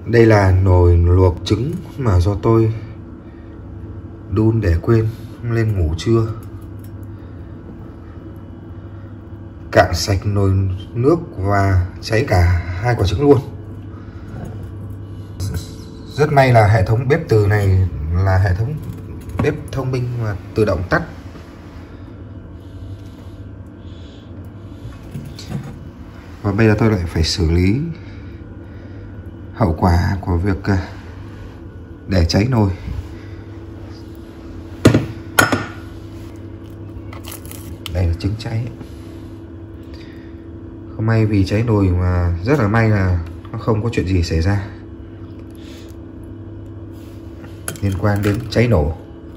Đây là nồi luộc trứng mà do tôi đun để quên lên ngủ trưa. Cạn sạch nồi nước và cháy cả hai quả trứng luôn. Rất may là hệ thống bếp từ này là hệ thống bếp thông minh và tự động tắt. Và bây giờ tôi lại phải xử lý hậu quả của việc để cháy nồi. Đây là trứng cháy. Không may vì cháy nồi mà rất là may là nó không có chuyện gì xảy ra liên quan đến cháy nổ.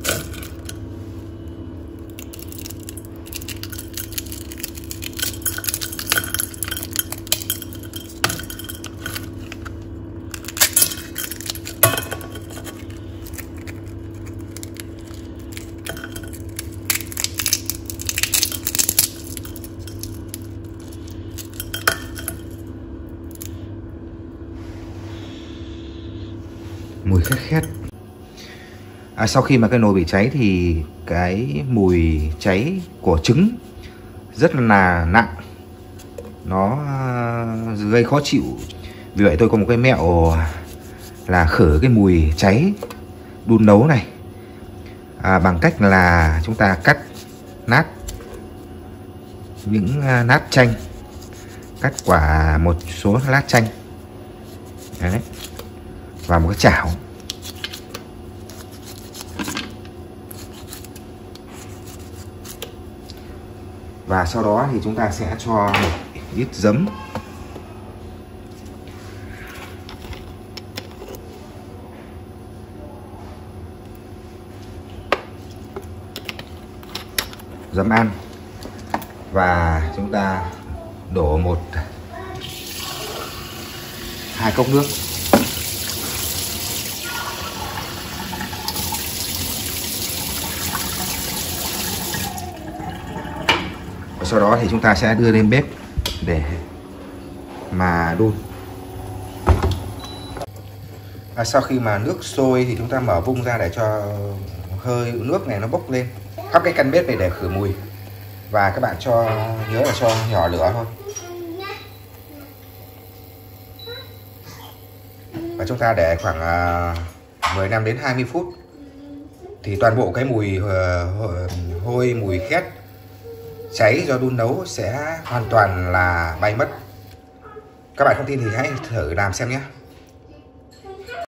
Mùi khét khét. Sau khi mà cái nồi bị cháy thì cái mùi cháy của trứng rất là nặng, nó gây khó chịu. Vì vậy tôi có một cái mẹo là khử cái mùi cháy đun nấu này bằng cách là chúng ta cắt nát những nát chanh, cắt quả một số lát chanh. Đấy. Và một cái chảo. Và sau đó thì chúng ta sẽ cho một ít giấm. Giấm ăn. Và chúng ta đổ 2 cốc nước. Sau đó thì chúng ta sẽ đưa lên bếp để mà đun. Sau khi mà nước sôi thì chúng ta mở vung ra để cho hơi nước này nó bốc lên khắp cái căn bếp này để khử mùi. Và các bạn nhớ là cho nhỏ lửa thôi. Và chúng ta để khoảng 15 đến 20 phút thì toàn bộ cái mùi hôi, mùi khét cháy do đun nấu sẽ hoàn toàn là bay mất. Các bạn không tin thì hãy thử làm xem nhé.